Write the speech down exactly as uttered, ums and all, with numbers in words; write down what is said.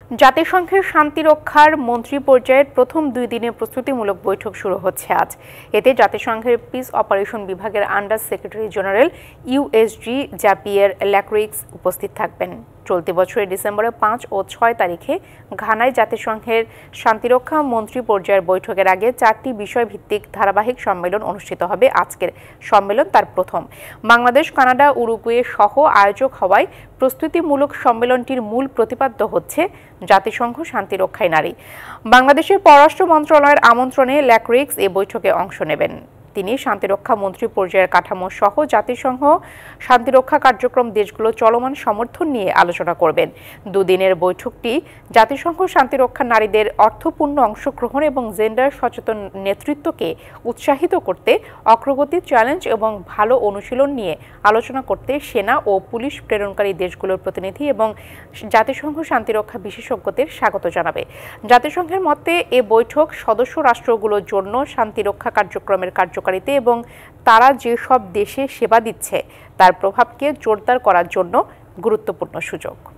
জাতিসংঘের শান্তিরক্ষার মন্ত্রী পর্যায়ের প্রথম দুই দিনের প্রস্তুতিমূলক বৈঠক শুরু হচ্ছে আজ। এতে জাতিসংঘের পিস অপারেশন বিভাগের under secretary general USG Jean Pierre Lacroix উপস্থিত থাকবেন। চলতি বছরের ডিসেম্বরে পাঁচ ও ছয় তারিখে ঘানায় জাতিসংঘের শান্তিরক্ষা মন্ত্রী পর্যায়ের বৈঠকের আগে চারটি বিষয়ভিত্তিক ধারাবাহিক সম্মেলন অনুষ্ঠিত হবে। আজকের সম্মেলন তার প্রথম। বাংলাদেশ, কানাডা, উরুগুয়ে সহ আয়োজক হওয়ায় প্রস্তুতিমূলক সম্মেলনটির মূল প্রতিপাদ্য হচ্ছে জাতিসংঘ শান্তিরক্ষায় নারী। বাংলাদেশের পররাষ্ট্র মন্ত্রণালয়ের আমন্ত্রণে ল্যাক্রিক্স এ বৈঠকে অংশ নেবেন। তিনি শান্তিরক্ষা মন্ত্রী পর্যায়ের কাঠামো সহ জাতিসংঘ শান্তিরক্ষা কার্যক্রম দেশগুলো চলমান সমর্থন নিয়ে আলোচনা করবেন। দুদিনের বৈঠকটি জাতিসংঘ শান্তিরক্ষা নারীদের অর্থপূর্ণ অংশগ্রহণ এবং জেন্ডার সচেতন নেতৃত্বকে উৎসাহিত করতে, অগ্রগতি, চ্যালেঞ্জ এবং ভালো অনুশীলন নিয়ে আলোচনা করতে সেনা ও পুলিশ প্রেরণকারী দেশগুলোর প্রতিনিধি এবং জাতিসংঘ শান্তিরক্ষা বিশেষজ্ঞদের স্বাগত জানাবে। জাতিসংঘের মতে এ বৈঠক সদস্য রাষ্ট্রগুলোর জন্য শান্তিরক্ষা কার্যক্রমের কার্যক্রম এবং তারা যেসব দেশে সেবা দিচ্ছে তার প্রভাবকে জোরদার করার জন্য গুরুত্বপূর্ণ সুযোগ।